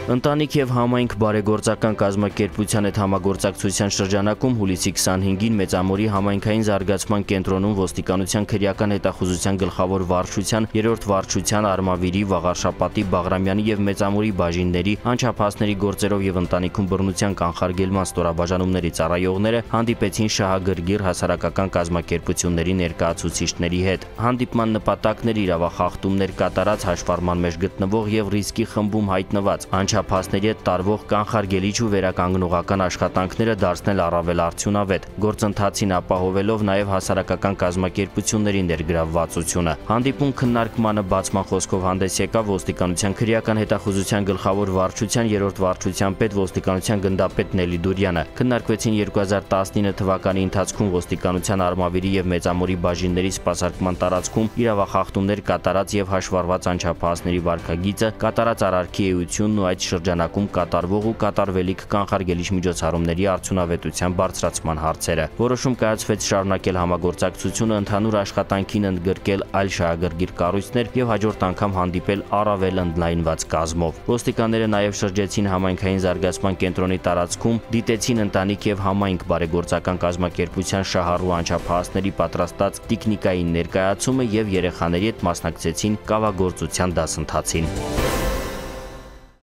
Ընտանիք եւ համայնք բարեգործական կազմակերպության հետ համագործակցության շրջանակում հուլիսի 25-ին Մեծամորի համայնքային զարգացման կենտրոնում ոստիկանության քրեական հետախուզության գլխավոր վարչության, 3-րդ վարչության, Արմավիրի, Վաղարշապատի, Բաղրամյանի եւ Մեծամորի բաժինների, անչափահասների գործերով եւ ընտանիքում բռնության կանխարգելման ստորաբաժանումների ծառայողները հանդիպեցին շահագրգիռ հասարակական կազմակերպությունների ներկայացուցիչների հետ։ Հանդիպման նպատակն էր իրավախախտումներ կատարած, հաշվառման մեջ գտնվող եւ ռիսկի խմբում հայտնված անչափահասների հետ տարվող կանխարգելիչ ու վերականգնողական աշխատանքները դարձնել առավել արդյունավետ, գործընթացին ապահովելով նաև հասարակական կազմակերպությունների ներգրավվածությունը։ Հանդիպում քննարկմանը բացման խոսքով հանդես եկավ ոստիկանության քրեական հետախուզության գլխավոր վարչության, 3-րդ վարչության պետ ոստիկանության գնդապետ Նելի Դուրյանը։ Քննարկվեցին 2019 թվականի ընթացքում ոստիկանության Արմավիրի եւ Մեծամորի բաժինների սպասարկման տարածքում իրավախախտումներ կատարած եւ հաշվառված անչափահասների վարքագիծը, կատարած արարքի էությունն ու այդ շրջանակում կատարվող ու կատարվելիք կանխարգելիչ միջոցառումների արդյունավետության բարձրացման հարցերը։ Որոշում կայացվեց շարունակել համագործակցությունը, ընդհանուր աշխատանքին ընդգրկել այլ շահագրգիռ կառույցներ եւ հաջորդ անգամ հանդիպել առավել ընդլայնված կազմով։ Ոստիկանները նաեւ շրջեցին համայնքային զարգացման կենտրոնի տարածքում, դիտեցին ընտանիք եւ համայնք բարեգործական կազմակերպության շահառու անչափահասների պատրաստած տեխնիկայի ներկայացումը եւ երեխաների հետ մասնակցեցին կավագործության դասընթացին։